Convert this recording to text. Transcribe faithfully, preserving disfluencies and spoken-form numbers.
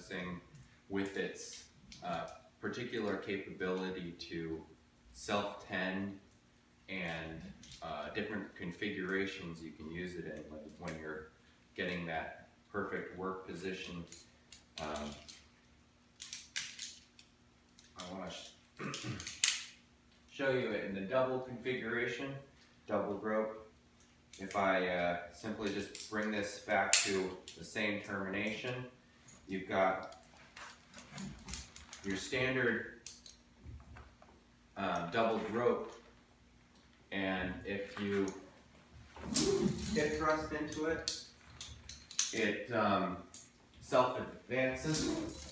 noticing with its uh, particular capability to self-tend and uh, different configurations you can use it in when, when you're getting that perfect work position. Um, I want to sh show you it in the double configuration, double grope. If I uh, simply just bring this back to the same termination, you've got your standard uh, double grope, and if you hip thrust into it, it um, self-advances.